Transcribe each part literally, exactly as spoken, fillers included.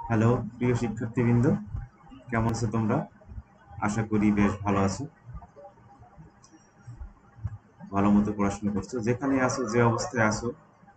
Hello প্রিয় শিক্ষার্থীবৃন্দ, কেমন আছো তোমরা? আশা করি বেশ ভালো আছো, ভালো মতো পড়াশোনা করছো। যেখানে আছো, যে অবস্থায় আছো,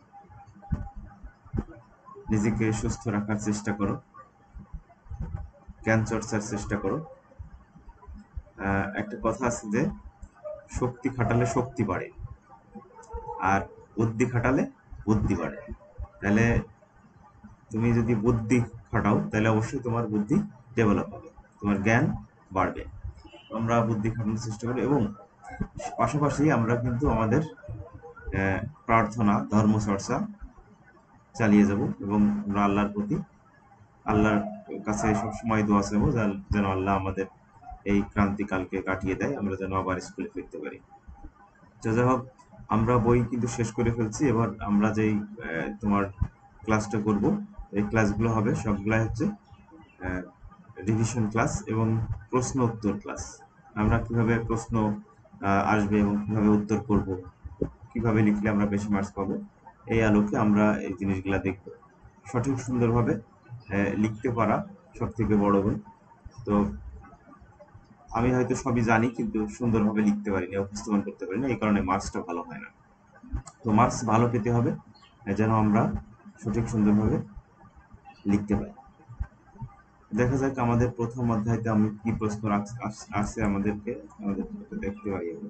নিজেকে সুস্থ রাখার চেষ্টা করো, জ্ঞান চর্চার চেষ্টা করো। আহ, একটা কথা আছে যে শক্তি খাটালে শক্তি বাড়ে, আর বুদ্ধি খাটালে বুদ্ধি বাড়ে। তাহলে তুমি যদি বুদ্ধি খাটাও তাহলে অবশ্যই তোমার বুদ্ধি ডেভেলপ হবে, তোমার জ্ঞান বাড়বে। আমরা বুদ্ধি খাটানোর চেষ্টা করি এবং পাশাপাশি আমরা কিন্তু আমাদের আহ, প্রার্থনা ধর্মচর্চা চালিয়ে যাব এবং আমরা আল্লাহর প্রতি আল্লাহর কাছে সবসময় দোয়া চাইবো যেন যেন আল্লাহ আমাদের এই ক্রান্তিকালকে কাটিয়ে দেয়, আমরা যেন আবার স্কুলে ফিরতে পারি। তো যাই হোক, আমরা বই কিন্তু শেষ করে ফেলছি। এবার আমরা যেই আহ, তোমার ক্লাসটা করব, এই ক্লাসগুলো হবে সবগুলাই হচ্ছে রিভিশন ক্লাস এবং প্রশ্ন উত্তর ক্লাস। আমরা কিভাবে প্রশ্ন আহ, আসবে এবং কিভাবে উত্তর করব, কিভাবে লিখলে আমরা বেশি মার্কস পাবো, এই আলোকে আমরা এই জিনিসগুলা দেখব। সঠিক সুন্দরভাবে আহ, লিখতে পারা সব থেকে বড় গুণ। তো আমি হয়তো সবই জানি কিন্তু সুন্দরভাবে লিখতে পারি না, উপস্থাপন করতে পারি না, এই কারণে মার্কসটা ভালো হয় না। তো মার্কস ভালো পেতে হবে আহ, যেন আমরা সঠিক সুন্দরভাবে লিখতে পারি। দেখা যাক আমাদের প্রথম অধ্যায়তে আমি কি প্রশ্ন রাখ- আস- আছে আমাদেরকে আমাদের দেখতে পারি আমরা।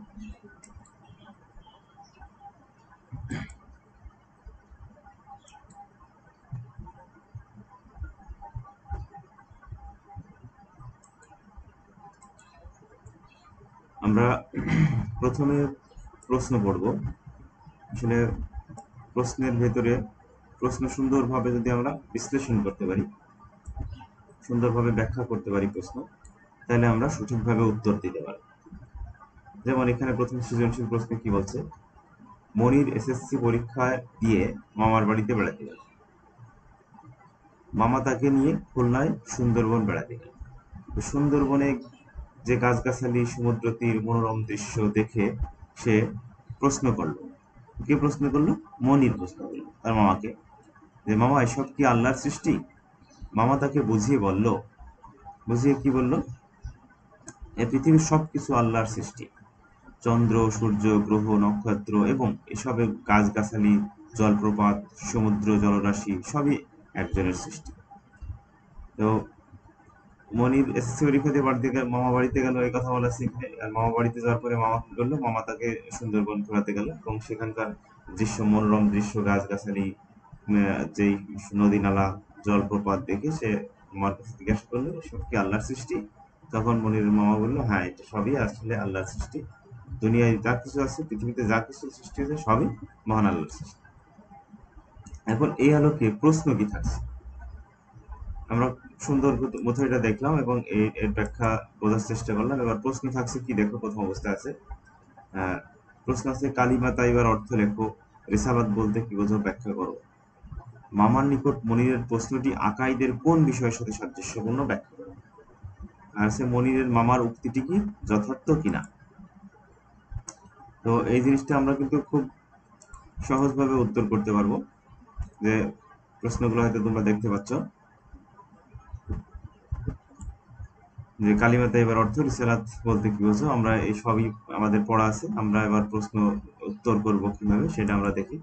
আমরা প্রথমে প্রশ্ন পড়ব। আসলে প্রশ্নের ভেতরে প্রশ্ন সুন্দরভাবে যদি আমরা বিশ্লেষণ করতে পারি, সুন্দরভাবে ব্যাখ্যা করতে পারি প্রশ্ন, তাহলে আমরা সঠিকভাবে উত্তর দিতে পারি। যেমন এখানে প্রথম সৃজনশীল প্রশ্নে কি বলছে, মনির এসএসসি পরীক্ষা দিয়ে মামার বাড়িতে বেড়াতে গেল। মামা তাকে নিয়ে খুলনায় সুন্দরবন বেড়াতে গেল। তো সুন্দরবনে যে গাছগাছালি, সমুদ্র তীর, মনোরম দৃশ্য দেখে সে প্রশ্ন করলো। কে প্রশ্ন করলো? মনির প্রশ্ন করলো তার মামাকে, যে মামা এসব কি আল্লাহর সৃষ্টি? মামা তাকে বুঝিয়ে বলল, বুঝিয়ে কি বলল, এ পৃথিবীর সবকিছু আল্লাহর সৃষ্টি। চন্দ্র, সূর্য, গ্রহ, নক্ষত্র এবং এসবের গাছগাছালি, জলপ্রপাত, সমুদ্র, জলরাশি সবই একজনের সৃষ্টি। তো মনির এসএসসি পরীক্ষা দিয়ে বাড়িতে গেল, মামা বাড়িতে গেল, এই কথা বলা শিখে। আর মামা বাড়িতে যাওয়ার পরে মামা কি করলো, মামা তাকে সুন্দরবন ঘোরাতে গেল এবং সেখানকার দৃশ্য, মনোরম দৃশ্য, গাছগাছালি, যেই নদী নালা, জলপ্রপাত দেখে সে আমার কাছে জিজ্ঞাসা করলো, এসব কি আল্লাহর সৃষ্টি? তখন মনির মামা বললো, হ্যাঁ, এটা সবই আসলে আল্লাহর সৃষ্টি। দুনিয়ায় যা কিছু আছে, পৃথিবীতে যা কিছু সৃষ্টি হয়েছে সবই মহান আল্লাহর সৃষ্টি। এখন এই আলোকে প্রশ্ন কি থাকছে, আমরা সুন্দর মতো এটা দেখলাম এবং এই এর ব্যাখ্যা বোঝার চেষ্টা করলাম। এবার প্রশ্ন থাকছে কি, দেখো প্রথম অবস্থায় আছে আহ, প্রশ্ন আছে, কালিমা তাইবার অর্থ লেখো, রিসালাত বলতে কি বোঝো, ব্যাখ্যা করো। মামার নিকট মনিরের প্রশ্নটি আকাইদের কোন বিষয়ের সাথে সাদৃশ্যপূর্ণ, ব্যাখ্যা করো। আর আছে মনিরের মামার উক্তিটি কি যথার্থ কিনা। তো এই জিনিসটা আমরা কিন্তু খুব সহজভাবে উত্তর করতে পারবো। যে প্রশ্নগুলো হয়তো তোমরা দেখতে পাচ্ছ, যে কালিমাতে এবার অর্থ, রিসালাত বলতে কি বোঝো, আমরা এই সবই আমাদের পড়া আছে। আমরা এবার প্রশ্ন উত্তর করব কিভাবে সেটা আমরা দেখি।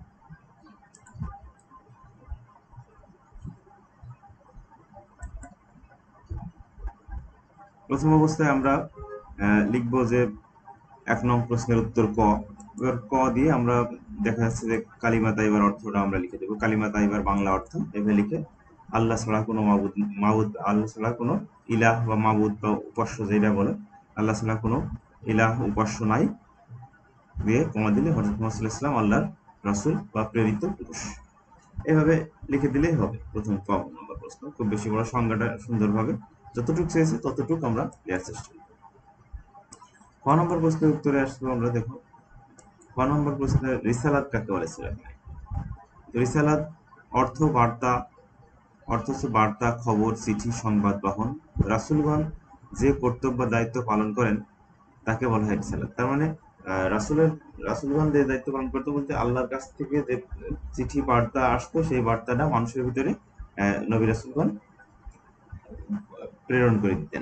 প্রথম অবস্থায় আমরা আহ, লিখব যে এক নং প্রশ্নের উত্তর ক। এবার ক দিয়ে আমরা দেখা যাচ্ছে যে কালিমা তাইবার অর্থটা আমরা লিখে দেবো। কালিমা তাইবার বাংলা অর্থ এভাবে লিখে, আল্লাহ ছাড়া কোনো মাবুদ, মাবুদ আল্লাহ ছাড়া কোনো ইলাহ বা মাবুদ বা উপাস্য যেটা বলে, আল্লাহ ছাড়া কোনো ইলাহ উপাস্য নাই, দিয়ে কমা দিলে হযরত মুহাম্মদ সাল্লাল্লাহু আলাইহি ওয়াসাল্লাম আল্লাহর রাসূল বা প্রেরিত পুরুষ। এভাবে লিখে দিলেই হবে প্রথম ক নম্বর প্রশ্ন। খুব বেশি বড়, সংজ্ঞাটা সুন্দরভাবে যতটুকু চেয়েছে ততটুকু আমরা দেওয়ার চেষ্টা করি। ক নম্বর প্রশ্নের উত্তরে আসবো আমরা, দেখো ক নম্বর প্রশ্নের রিসালাত কাকে বলেছিল এখানে। তো রিসালাত অর্থ বার্তা, অর্থ হচ্ছে বার্তা, খবর, চিঠি, সংবাদ বহন। রাসূলগণ যে কর্তব্য দায়িত্ব পালন করেন তাকে বলা হয় রিসালাত। তার মানে আহ, রাসূলের রাসূলগণ যে দায়িত্ব পালন করতে, বলতে আল্লাহর কাছ থেকে যে চিঠি বার্তা আসতো সেই বার্তাটা মানুষের ভিতরে আহ, নবী রাসূলগণ প্রেরণ করে দিতেন।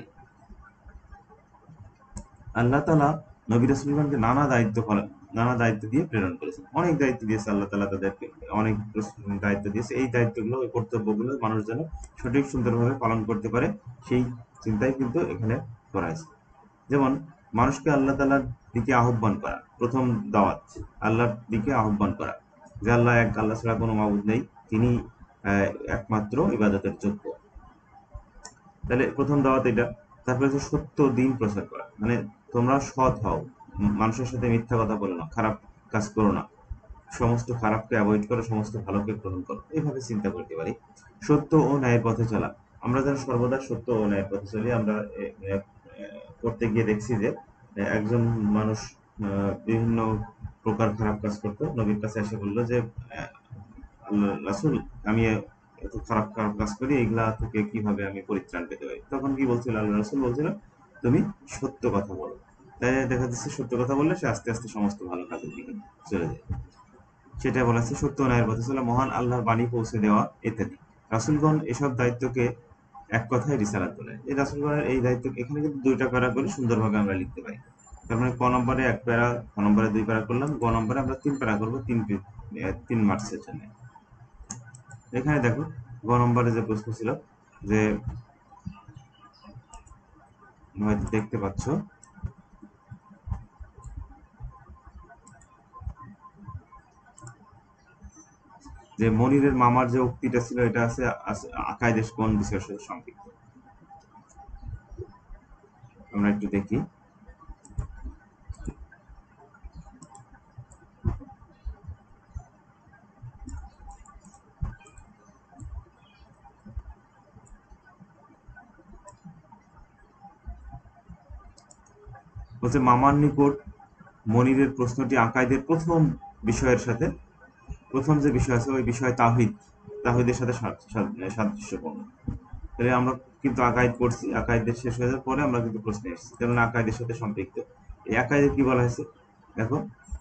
আল্লাহ তাআলা নবী রাসূলগণকে নানা দায়িত্ব পালন নানা দায়িত্ব দিয়ে প্রেরণ করেছেন। অনেক দায়িত্ব দিয়েছে আল্লাহ তাআলা তাদেরকে, অনেক দায়িত্ব দিয়েছে। এই দায়িত্বগুলো, এই কর্তব্যগুলো মানুষ যেন সঠিক সুন্দরভাবে পালন করতে পারে, সেই চিন্তাই কিন্তু এখানে করা হয়েছে। যেমন মানুষকে আল্লাহ তাআলার দিকে আহ্বান করা, প্রথম দাওয়াত আল্লাহর দিকে আহ্বান করা, যে আল্লাহ এক, আল্লাহ ছাড়া কোনো মাবুদ নেই, তিনি আহ, একমাত্র ইবাদতের যোগ্য। তাহলে প্রথম দাওয়াত এটা। তারপরে হচ্ছে সত্য দিন প্রচার করা, মানে তোমরা সৎ হও, মানুষের সাথে মিথ্যা কথা বলো না, খারাপ কাজ করো না, সমস্ত খারাপকে অ্যাভয়েড করো, সমস্ত ভালোকে গ্রহণ করো, এইভাবে চিন্তা করতে পারি। সত্য ও ন্যায়ের পথে চলা, আমরা যেন সর্বদা সত্য ও ন্যায়ের পথে চলি। আমরা এ, এ, করতে গিয়ে দেখছি যে এ, একজন মানুষ আহ, বিভিন্ন প্রকার খারাপ কাজ করতো, নবীর কাছে এসে বললো যে আহ, আল্লাহ রাসূল, আমি এত খারাপ খারাপ কাজ করি, এগুলা থেকে কিভাবে আমি পরিত্রাণ পেতে পারি? তখন কি বলছিল আল্লাহ রাসূল? বলছিল তুমি সত্য কথা বলো। তাই দেখা যাচ্ছে সত্য কথা বললে সে আস্তে আস্তে সমস্ত ভালো কাজের দিকে চলে যায়। সেটা বলা আছে সত্য ও ন্যায়ের পথে চলা, মহান আল্লাহর বাণী পৌঁছে দেওয়া ইত্যাদি। রাসূলগণ এসব দায়িত্বকে এক কথায় রিসালাত বলে। এই রাসূলগণের এই দায়িত্ব এখানে কিন্তু দুইটা প্যারা করে সুন্দরভাবে আমরা লিখতে পারি। তার মানে ক নম্বরে এক প্যারা, খ নম্বরে দুই প্যারা করলাম, গ নম্বরে আমরা তিন প্যারা করবো, তিন পে- আহ, তিন মার্কসের জন্য। এখানে দেখো গ নম্বরে যে প্রশ্ন ছিল যে, হয়তো দেখতে পাচ্ছ যে মনিরের মামার যে উক্তিটা ছিল, এটা আছে আছে আকাইদের কোন বিষয়ের সাথে সম্পৃক্ত? আমরা একটু দেখি। বলছে মামার নিকট মনিরের প্রশ্নটি আকাইদের প্রথম বিষয়ের সাথে, প্রথম যে বিষয় আছে ওই বিষয় তাওহীদ, তাওহীদের সাথে সা- সা- সাদৃশ্যপূর্ণ। তাহলে আমরা কিন্তু আকাইদ পড়ছি, আকাইদের শেষ হয়ে যাওয়ার পরে আমরা কিন্তু প্রশ্নে এসেছি, যেমন আকাইদের সাথে সম্পৃক্ত। এই আকাইদে কি বলা হয়েছে দেখো,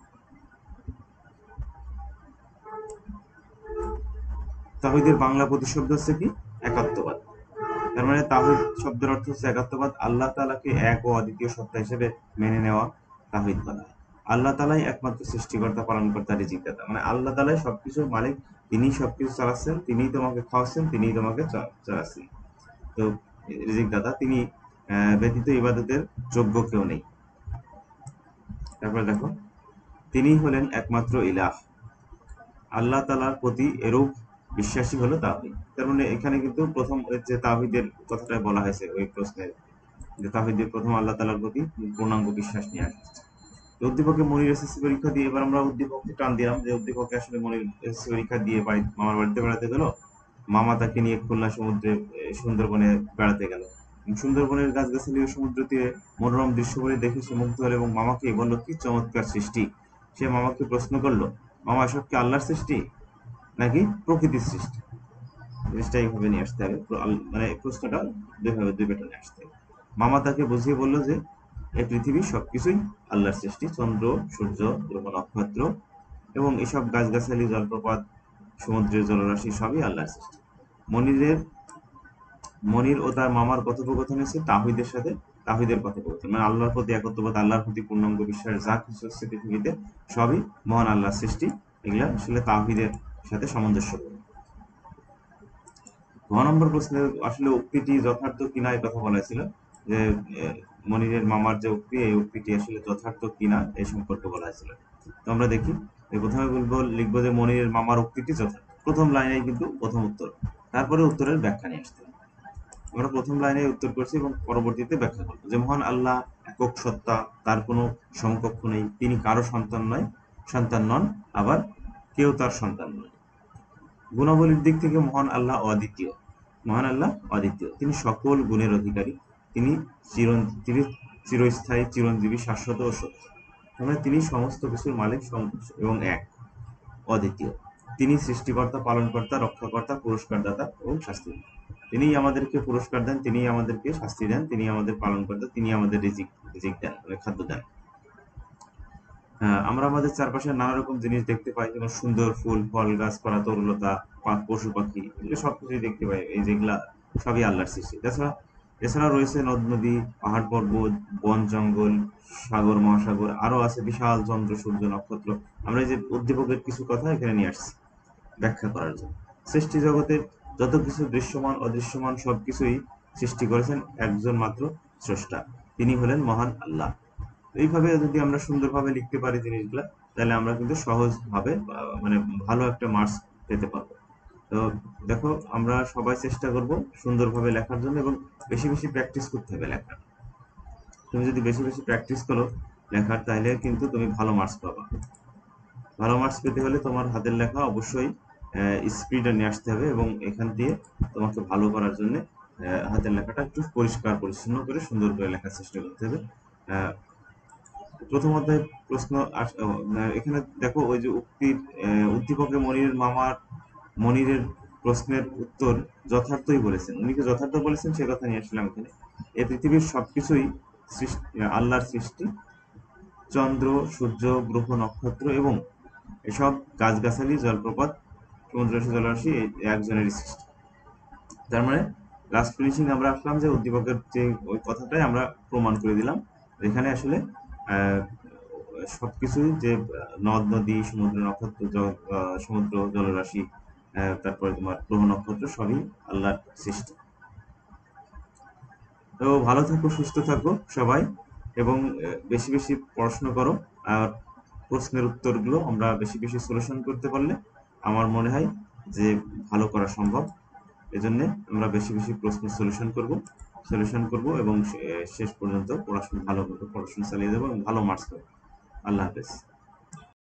তাওহীদের বাংলা প্রতিশব্দ হচ্ছে কি? একাত্মবাদ। তার মানে তাওহীদ শব্দের অর্থ হচ্ছে একাত্মবাদ, আল্লাহ তাআলাকে এক ও অদ্বিতীয় সত্তা হিসেবে মেনে নেওয়া তাওহীদ বলা হয়। আল্লাহ তাআলাই একমাত্র সৃষ্টিকর্তা, পালনকর্তা, রিজিকদাতা, মানে আল্লাহ তাআলাই সবকিছুর মালিক, তিনিই সবকিছু চালাচ্ছেন, তিনিই তোমাকে খাওয়াচ্ছেন, তিনিই তোমাকে চা- চালাচ্ছেন। তো রিজিকদাতা তিনি, আহ, ব্যতীত ইবাদতের যোগ্য কেউ নেই। তারপরে দেখো, তিনিই হলেন একমাত্র ইলাহ, আল্লাহ তাআলার প্রতি এরূপ বিশ্বাসী হলো তাওহীদ। তার মানে এখানে কিন্তু প্রথম ওই যে তাওহীদের কথাটা বলা হয়েছে ওই প্রশ্নের, যে তাওহীদের প্রথম আল্লাহ তাআলার প্রতি পূর্ণাঙ্গ বিশ্বাস নিয়ে আসছে। তো উদ্দীপকে মনির এসএসসি পরীক্ষা দিয়ে, এবার আমরা উদ্দীপককে টান দিলাম যে উদ্দীপকে আসলে মনির এসএসসি পরীক্ষা দিয়ে বাড়ি মামার বাড়িতে বেড়াতে গেল। মামা তাকে নিয়ে খুলনা সমুদ্রে এ, সুন্দরবনে বেড়াতে গেল। সুন্দরবনের গাছগাছালি ও সমুদ্র তীরে মনোরম দৃশ্যগুলি দেখে সে মুগ্ধ হলো এবং মামাকে বলল, কি চমৎকার সৃষ্টি। সে মামাকে প্রশ্ন করলো, মামা এসব কি আল্লাহর সৃষ্টি নাকি প্রকৃতির সৃষ্টি? জিনিসটা এইভাবে নিয়ে আসতে হবে, প্র- আল- মানে প্রশ্নটা দুইভাবে, দুই প্যাটার্নে আসতে হবে। মামা তাকে বুঝিয়ে বলল যে এই পৃথিবীর সবকিছুই আল্লাহর সৃষ্টি, চন্দ্র, সূর্য, গ্রহ, নক্ষত্র এবং এসব গাছগাছালি, জলপ্রপাত, সমুদ্রের জলরাশি সবই আল্লাহর সৃষ্টি। মনিরের মনির ও তার মামার কথোপকথন হচ্ছে তাওহীদের সাথে, তাওহীদের কথোপকথন, মানে আল্লাহর প্রতি একত্ববাদ, আল্লাহর প্রতি পূর্ণাঙ্গ বিশ্বাস, যা কিছু হচ্ছে পৃথিবীতে সবই মহান আল্লাহর সৃষ্টি। এগুলা আসলে তাওহীদের সাথে সামঞ্জস্যপূর্ণ। ঘ নম্বর প্রশ্নে আসলে উক্তিটি যথার্থ কিনা এই কথা বলা হয়েছিল, যে এ, মনিরের মামার যে উক্তি, এই উক্তিটি আসলে যথার্থ কিনা এই সম্পর্কে বলা হয়েছিল। তো আমরা দেখি, যে প্রথমে বলবো, লিখবো যে মনিরের মামার উক্তিটি যথার্থ, প্রথম লাইনেই কিন্তু প্রথম উত্তর, তারপরে উত্তরের ব্যাখ্যা নিয়ে আসতে হবে। আমরা প্রথম লাইনে উত্তর করছি এবং পরবর্তীতে ব্যাখ্যা করবো যে মহান আল্লাহ একক সত্তা, তার কোনো সমকক্ষ নেই, তিনি কারো সন্তান নয়, সন্তান নন, আবার কেউ তার সন্তান নয়। গুণাবলীর দিক থেকে মহান আল্লাহ অদ্বিতীয়, মহান আল্লাহ অদ্বিতীয়, তিনি সকল গুণের অধিকারী, তিনি চিরন তিনি চিরস্থায়ী, চিরঞ্জীবী, শাশ্বত ও সত্য। মানে তিনি সমস্ত কিছুর মালিক সম- এবং এক, অদ্বিতীয়। তিনি সৃষ্টিকর্তা, পালনকর্তা, রক্ষাকর্তা, পুরস্কারদাতা এবং শাস্তি। তিনিই আমাদেরকে পুরস্কার দেন, তিনিই আমাদেরকে শাস্তি দেন, তিনি আমাদের পালনকর্তা, তিনি আমাদের রিজিক রিজিক দেন, মানে খাদ্য দেন। হ্যাঁ, আমরা আমাদের চারপাশে নানা রকম জিনিস দেখতে পাই, যেমন সুন্দর ফুল, ফল, গাছপালা, তরুলতা, পা- পশু পাখি, এগুলো সবকিছুই দেখতে পাই, এই যেগুলা সবই আল্লাহর সৃষ্টি। তাছাড়া এছাড়া রয়েছে নদ নদী, পাহাড় পর্বত, বন জঙ্গল, সাগর মহাসাগর, আরো আছে বিশাল চন্দ্র সূর্য নক্ষত্র। আমরা এই যে উদ্দীপকের কিছু কথা এখানে নিয়ে আসছি ব্যাখ্যা করার জন্য। সৃষ্টি জগতের যত কিছু দৃশ্যমান অদৃশ্যমান সবকিছুই সৃষ্টি করেছেন একজন মাত্র স্রষ্টা, তিনি হলেন মহান আল্লাহ। এইভাবে যদি আমরা সুন্দরভাবে লিখতে পারি জিনিসগুলা, তাহলে আমরা কিন্তু সহজভাবে আহ, মানে ভালো একটা মার্কস পেতে পারবো। তো দেখো, আমরা সবাই চেষ্টা করব সুন্দরভাবে লেখার জন্য, এবং বেশি বেশি প্র্যাকটিস করতে হবে লেখার। তুমি যদি বেশি বেশি প্র্যাকটিস করো লেখার, তাহলে কিন্তু তুমি ভালো মার্কস পাবা। ভালো মার্কস পেতে হলে তোমার হাতের লেখা অবশ্যই স্পিডে নিয়ে আসতে হবে, এবং এখান দিয়ে তোমাকে ভালো করার জন্য হাতের লেখাটা একটু পরিষ্কার পরিচ্ছন্ন করে সুন্দর করে লেখার চেষ্টা করতে হবে। আহ, প্রথম অধ্যায় প্রশ্ন আস- আহ, এখানে দেখো, ওই যে উক্তির আহ, উদ্দীপকে মনির মামার মনিরের প্রশ্নের উত্তর যথার্থই বলেছেন। উনি কি যথার্থ বলেছেন সে কথা নিয়ে আসলাম এখানে। এই পৃথিবীর সবকিছুই সৃষ্টি, আল্লাহর সৃষ্টি। চন্দ্র, সূর্য, গ্রহ, নক্ষত্র এবং এসব গাছগাছালি, জলপ্রপাত, সমুদ্র জলরাশি এই একজনেরই সৃষ্টি। তার মানে লাস্ট ফিনিশিং আমরা আসলাম যে উদ্দীপকের যে ওই কথাটাই আমরা প্রমাণ করে দিলাম। এখানে আসলে আহ, সবকিছুই যে আহ, নদ নদী, সমুদ্র, নক্ষত্র, জ- আহ, সমুদ্র জলরাশি, আহ, তারপরে তোমার গ্রহ নক্ষত্র সবই আল্লাহর সৃষ্টি। তো ভালো থাকো, সুস্থ থাকো সবাই, এবং আহ, বেশি বেশি পড়াশোনা করো। আর প্রশ্নের উত্তরগুলো আমরা বেশি বেশি সলিউশন করতে পারলে আমার মনে হয় যে ভালো করা সম্ভব। এজন্য আমরা বেশি বেশি প্রশ্ন সলিউশন করব সলিউশন করব এবং শে- শেষ পর্যন্ত পড়াশোনা ভালো করে পড়াশোনা চালিয়ে যাবো এবং ভালো মার্কস পাবো। আল্লাহ হাফেজ।